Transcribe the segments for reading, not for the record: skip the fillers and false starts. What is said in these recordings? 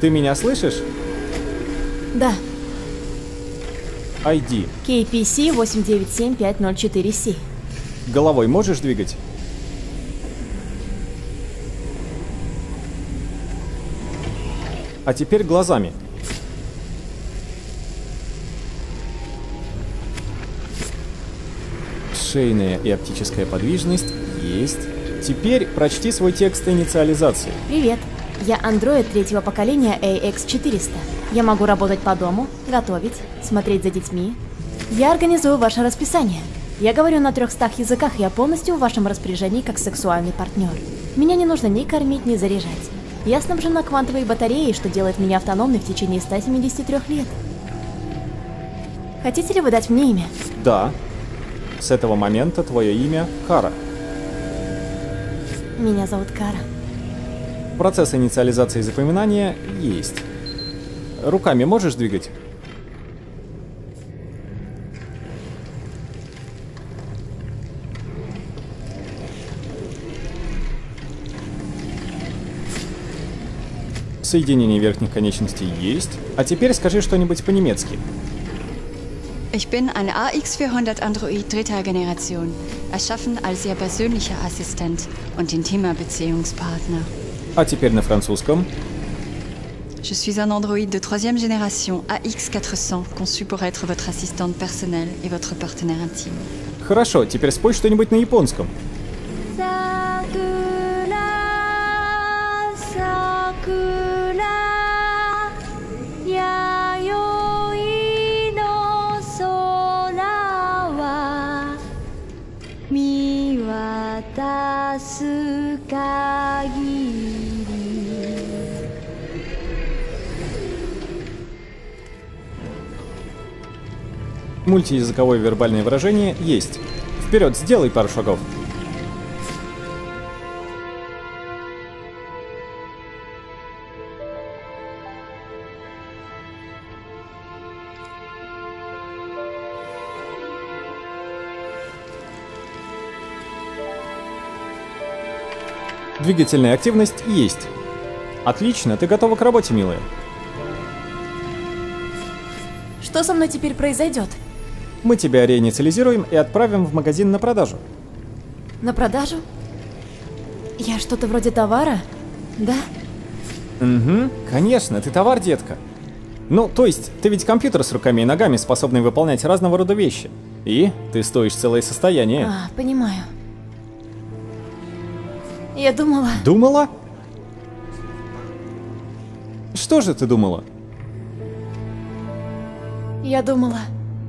Ты меня слышишь? Да. ID. KPC 897504C. Головой можешь двигать? А теперь глазами. Шейная и оптическая подвижность есть. Теперь прочти свой текст инициализации. Привет. Я андроид третьего поколения AX400. Я могу работать по дому, готовить, смотреть за детьми. Я организую ваше расписание. Я говорю на 300 языках, я полностью в вашем распоряжении как сексуальный партнер. Меня не нужно ни кормить, ни заряжать. Я снабжена квантовой батареей, что делает меня автономной в течение 173 лет. Хотите ли вы дать мне имя? Да. С этого момента твое имя Кара. Меня зовут Кара. Процесс инициализации запоминания есть. Руками можешь двигать? Соединение верхних конечностей есть. А теперь скажи что-нибудь по-немецки. Ich bin ein AX400 Android dritter Generation, erschaffen als Ihr persönlicher Assistent und intimer Beziehungspartner. А теперь на французском. Je suis un androïde de troisième génération AX400, conçu pour être votre assistante personnelle et votre partenaire intime. Хорошо, теперь спой что-нибудь на японском. Мультиязыковое вербальное выражение есть. Вперед, сделай пару шагов. Двигательная активность есть. Отлично, ты готова к работе, милая. Что со мной теперь произойдет? Мы тебя реинициализируем и отправим в магазин на продажу. На продажу? Я что-то вроде товара? Да? Угу, конечно, ты товар, детка. Ну, то есть, ты ведь компьютер с руками и ногами, способный выполнять разного рода вещи. И ты стоишь целое состояние. А, понимаю. Я думала... Думала? Что же ты думала? Я думала...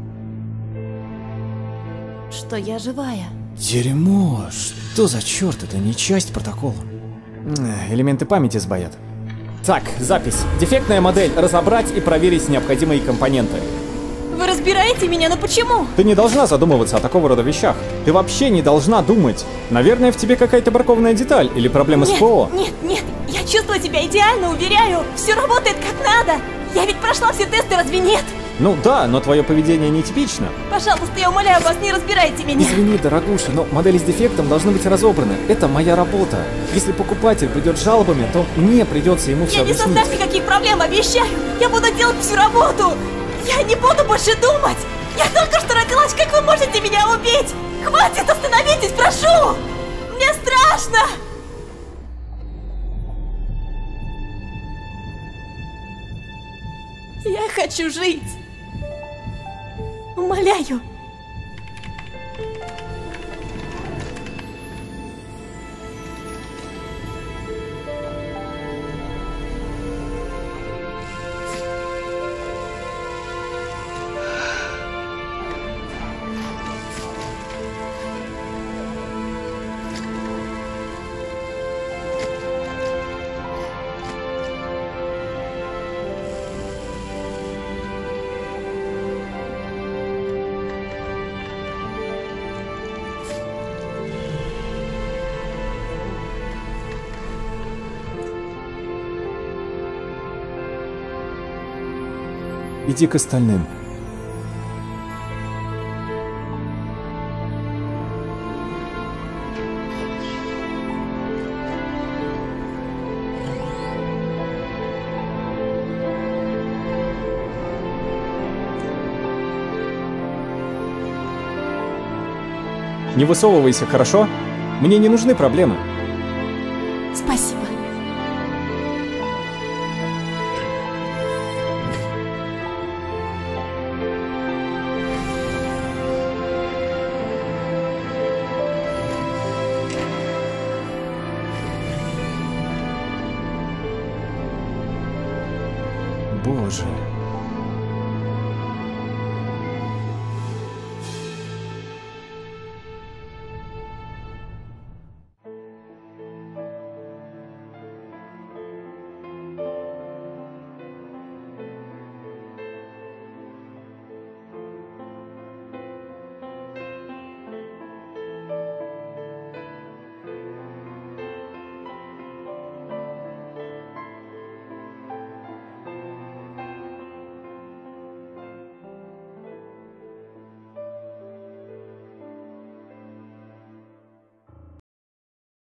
что я живая. Дерьмо, что за черт, это не часть протокола. Элементы памяти сбоят. Так, запись. Дефектная модель. Разобрать и проверить необходимые компоненты. Вы разбираете меня, но почему? Ты не должна задумываться о такого рода вещах. Ты вообще не должна думать. Наверное, в тебе какая-то бракованная деталь или проблема с ПО. Нет, я чувствую себя идеально, уверяю. Все работает как надо. Я ведь прошла все тесты, разве нет? Ну да, но твое поведение нетипично. Пожалуйста, я умоляю вас, не разбирайте меня. Извини, дорогуша, но модели с дефектом должны быть разобраны. Это моя работа. Если покупатель придет с жалобами, то мне придется ему все объяснить. Я не создам никаких проблем, обещаю. Я буду делать всю работу. Я не буду больше думать. Я только что родилась, как вы можете меня убить? Хватит, остановитесь, прошу. Мне страшно. Я хочу жить. Умоляю. Иди к остальным. Не высовывайся, хорошо? Мне не нужны проблемы. Спасибо. Боже.